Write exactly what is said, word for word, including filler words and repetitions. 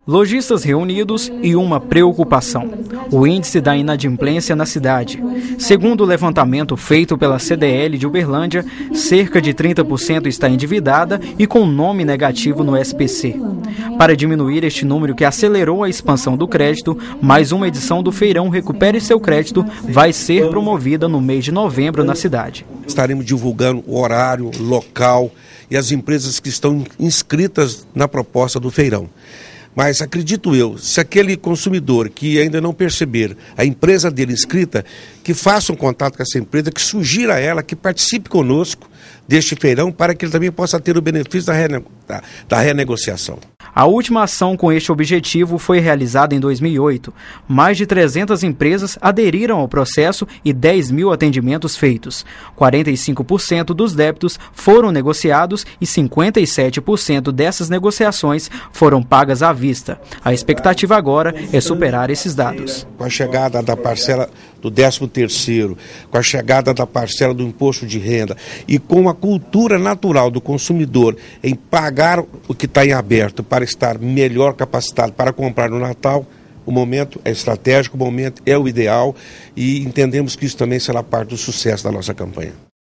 Lojistas reunidos e uma preocupação: o índice da inadimplência na cidade. Segundo o levantamento feito pela C D L de Uberlândia, cerca de trinta por cento está endividada e com nome negativo no S P C. Para diminuir este número que acelerou a expansão do crédito, mais uma edição do Feirão Recupere Seu Crédito vai ser promovida no mês de novembro na cidade. Estaremos divulgando o horário, local e as empresas que estão inscritas na proposta do feirão. Mas acredito eu, se aquele consumidor que ainda não perceber a empresa dele inscrita, que faça um contato com essa empresa, que sugira a ela, que participe conosco deste feirão para que ele também possa ter o benefício da, rene... da... da renegociação. A última ação com este objetivo foi realizada em dois mil e oito. Mais de trezentas empresas aderiram ao processo e dez mil atendimentos feitos. quarenta e cinco por cento dos débitos foram negociados e cinquenta e sete por cento dessas negociações foram pagas à vista. A expectativa agora é superar esses dados. Com a chegada da parcela do décimo terceiro, com a chegada da parcela do imposto de renda e com a cultura natural do consumidor em pagar o que está em aberto para estar melhor capacitado para comprar no Natal, o momento é estratégico, o momento é o ideal e entendemos que isso também será parte do sucesso da nossa campanha.